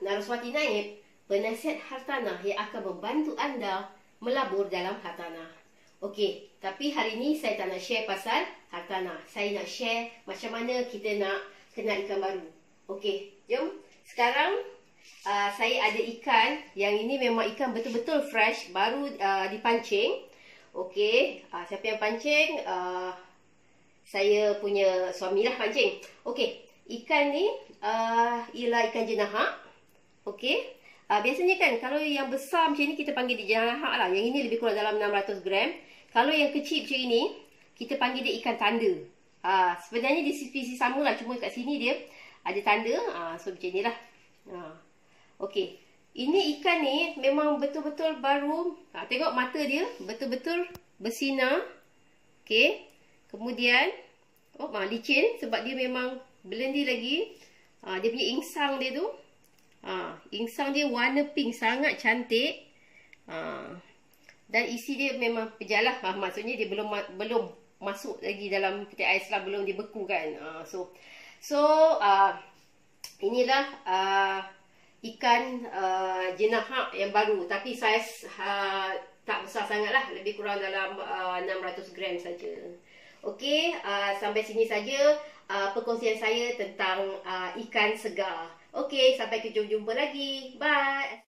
Naraswati Naib, penasihat hartanah yang akan membantu anda melabur dalam hartanah. Okey, tapi hari ini saya tak nak share pasal hartanah. Saya nak share macam mana kita nak kenal ikan baru. Okey, jom. Sekarang saya ada ikan yang ini memang ikan betul-betul fresh, baru dipancing. Okey, siapa yang pancing? Saya punya suamilah pancing. Okey, ikan ni ialah ikan jenahak. Okey. Biasanya kan kalau yang besar macam ni kita panggil dia jenahak lah. Yang ini lebih kurang dalam 600 gram. Kalau yang kecil macam ini kita panggil dia ikan tanda. Sebenarnya dia spesies sama lah, cuma kat sini dia ada tanda. So macam ni lah. Okey. Ini ikan ni memang betul-betul baru. Tengok mata dia betul-betul bersinar. Okey. Kemudian licin sebab dia memang blending lagi. Dia punya insang dia tu. Insang dia warna pink, sangat cantik. Dan isi dia memang pejalah. Maksudnya dia belum masuk lagi dalam peti ais lah, belum dibeku kan. Inilah ikan jenahak yang baru, tapi saiz tak besar sangat lah, lebih kurang dalam 600 gram saja. Okey, sampai sini saja perkongsian saya tentang ikan segar. Okey, sampai jumpa lagi. Bye.